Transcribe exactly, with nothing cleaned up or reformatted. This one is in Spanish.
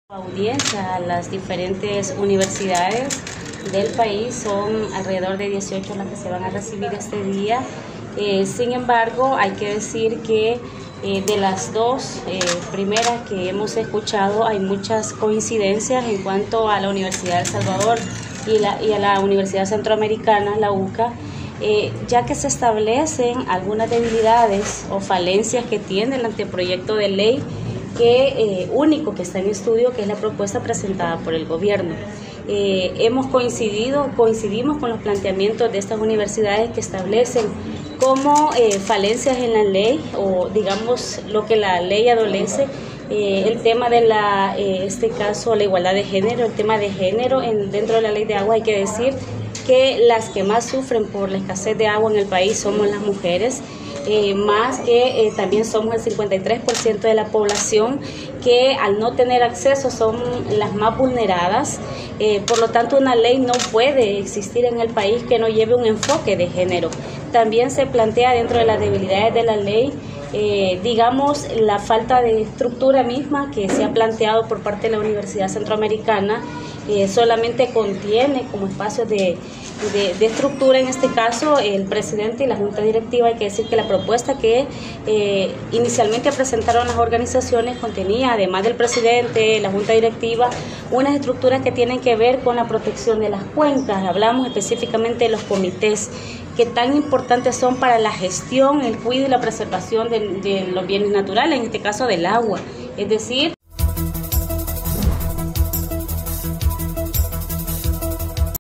Audiencia a las diferentes universidades del país, son alrededor de dieciocho las que se van a recibir este día. Eh, sin embargo, hay que decir que eh, de las dos eh, primeras que hemos escuchado hay muchas coincidencias en cuanto a la Universidad de El Salvador y, la, y a la Universidad Centroamericana, la U C A, eh, ya que se establecen algunas debilidades o falencias que tiene el anteproyecto de ley que eh, único que está en estudio, que es la propuesta presentada por el gobierno. Eh, hemos coincidido, coincidimos con los planteamientos de estas universidades que establecen como eh, falencias en la ley, o digamos lo que la ley adolece, eh, el tema de la, eh, este caso, la igualdad de género, el tema de género en, dentro de la ley de agua. Hay que decir que las que más sufren por la escasez de agua en el país somos las mujeres. Eh, más que eh, también somos el cincuenta y tres por ciento de la población que al no tener acceso son las más vulneradas. Eh, por lo tanto, una ley no puede existir en el país que no lleve un enfoque de género. También se plantea dentro de las debilidades de la ley, eh, digamos, la falta de estructura misma que se ha planteado por parte de la Universidad Centroamericana. Eh, solamente contiene como espacios de, de, de estructura, en este caso, el presidente y la junta directiva. Hay que decir que la propuesta que eh, inicialmente presentaron las organizaciones contenía, además del presidente, la junta directiva, unas estructuras que tienen que ver con la protección de las cuencas. Hablamos específicamente de los comités, que tan importantes son para la gestión, el cuidado y la preservación de, de los bienes naturales, en este caso del agua. Es decir,